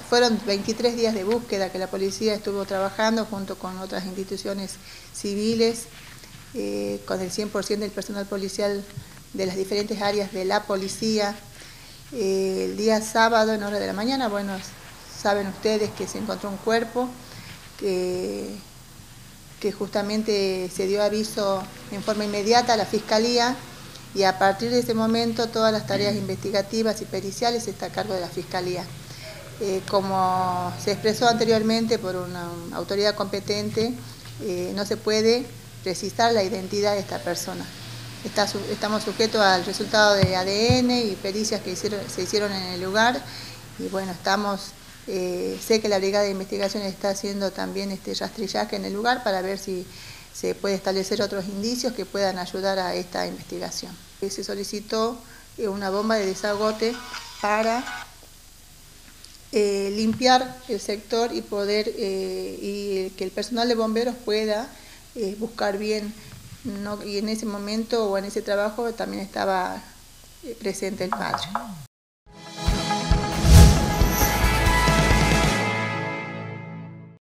Fueron 23 días de búsqueda que la policía estuvo trabajando junto con otras instituciones civiles, con el 100% del personal policial de las diferentes áreas de la policía. El día sábado, en hora de la mañana, bueno, saben ustedes que se encontró un cuerpo que justamente se dio aviso en forma inmediata a la Fiscalía, y a partir de ese momento todas las tareas investigativas y periciales están a cargo de la Fiscalía. Como se expresó anteriormente por una autoridad competente, no se puede precisar la identidad de esta persona. Estamos sujetos al resultado de ADN y pericias que se hicieron en el lugar, y bueno, sé que la Brigada de Investigación está haciendo también rastrillaje en el lugar para ver si se puede establecer otros indicios que puedan ayudar a esta investigación. Se solicitó una bomba de desagote para limpiar el sector y que el personal de bomberos pueda buscar bien, y en ese momento o en ese trabajo también estaba presente el padre.